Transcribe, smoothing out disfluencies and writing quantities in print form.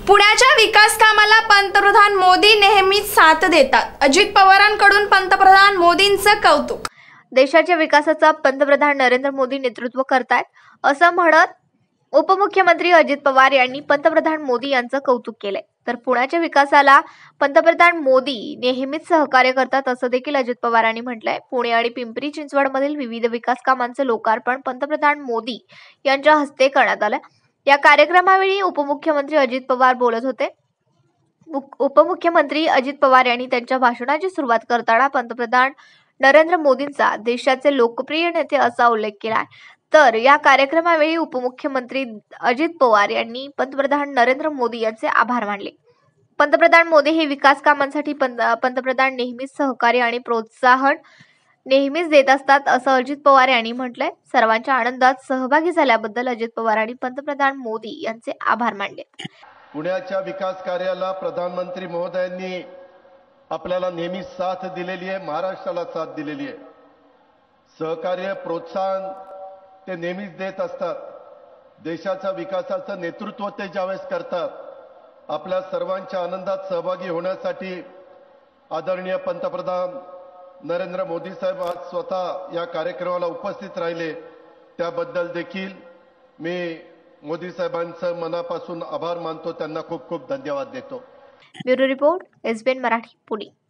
पुण्याच्या विकास कामाला पंतप्रधान मोदी नेहमीच साथ देतात. अजित पवारांकडून पंतप्रधान मोदींचं कौतुक. देशाच्या विकासाचा पंतप्रधान नरेंद्र मोदी नेतृत्व करतायत असं म्हणत उपमुख्यमंत्री अजित पवार यांनी पंतप्रधान मोदी यांचं कौतुक केलंय. तर पुण्याच्या विकासाला पंतप्रधान मोदी नेहमीच सहकार्य करतात असं देखील अजित पवारांनी म्हटलंय. पुणे आणि पिंपरी चिंचवडमधील विविध विकास कामांचं लोकार्पण पंतप्रधान मोदी यांच्या हस्ते करण्यात आलं. या कार्यक्रमावेळी उपमुख्यमंत्री अजित पवार बोलत होते. उपमुख्यमंत्री अजित पवार यांनी त्यांच्या भाषणाची सुरुवात करताना पंतप्रधान नरेंद्र मोदींचा देशाचे लोकप्रिय नेते असा उल्लेख केला. तर या कार्यक्रमावेळी उपमुख्यमंत्री अजित पवार यांनी पंतप्रधान नरेंद्र मोदी यांचे आभार मानले. पंतप्रधान मोदी हे विकास कामांसाठी पंतप्रधान नेहमीच सहकार्य आणि प्रोत्साहन नेहमीच देत असतात असं अजित पवार यांनी म्हटलंय. सर्वांच्या आनंदात सहभागी झाल्याबद्दल अजित पवार यांनी पंतप्रधान मोदी यांचे आभार मानले. पुण्याच्या विकास कार्याला प्रधानमंत्री महोदयांनी आपल्याला नेहमी साथ दिलेली आहे, महाराष्ट्राला साथ दिलेली आहे. सहकार्य प्रोत्साहन ते नेहमीच देत असतात. देशाच्या विकासाचं नेतृत्व ते ज्यावेळेस करतात, आपल्या सर्वांच्या आनंदात सहभागी होण्यासाठी आदरणीय पंतप्रधान नरेंद्र मोदी साहेब आज स्वतः या कार्यक्रमाला उपस्थित राहिले. त्याबद्दल देखील मी मोदी साहेबांचं मनापासून आभार मानतो. त्यांना खूप खूप धन्यवाद देतो. Bureau report, SBN Marathi, Pune.